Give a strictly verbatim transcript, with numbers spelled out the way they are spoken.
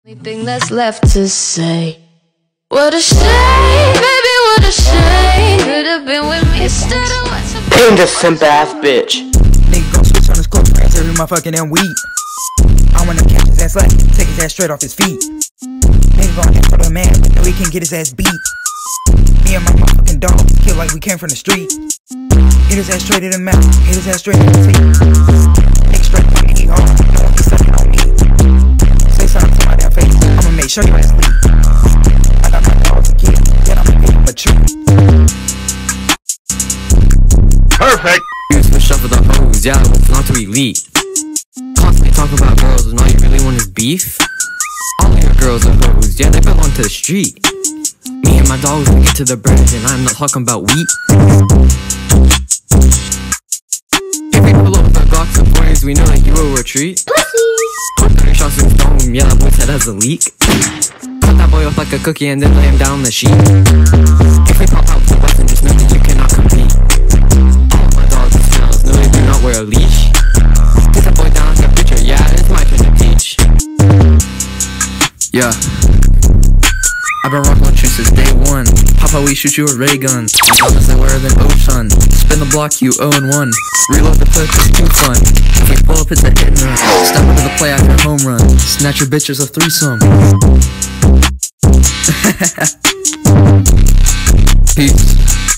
Only thing that's left to say. What a shame, baby, what a shame. Could have been with me instead of what's a Pain the simp ass bitch. Nigga gon' switch on his close friends every motherfucking damn week. I wanna catch his ass like, take his ass straight off his feet. Nigga gon' ask for the man, but know he can get his ass beat. Me and my motherfucking dog, feel like we came from the street. Hit his ass straight in the mouth, hit his ass straight in the teeth. Nigga straight from me, he hard, know he sucking on me. Say something to my damn face, I'ma make sure you ass leave. I got my dogs and kids, yet I'ma give him a treat. Perfect! Use for shuffle the hoes, yeah, it's not too elite. Constantly talk about girls, and all you really want is beef. All of your girls are hoes, yeah, they belong to the street. Me and my dogs, we get to the bread, and I'm not talking about wheat. If we pull up the Glocks and forties, we know that you will retreat. Put thirty shots in his dome, yeah, that boy's head has a leak. Cut that boy off like a cookie and then lay him down on the sheet. If we pop out with the weapon, just know that you cannot compete. All of my dogs and smells know they do not wear a leash. Get that boy down like a preacher, yeah, it's my turn to teach. Yeah, I've been rockin' with you since day one. Papa, we shoot you a ray gun. My dogs are wearer than Ocean. Spin the block, you oh and one. Reload the clip, it's too fun. If we pull up, it's a hit and run. Step into the play after a home run. Snatch your bitches a threesome. Peace.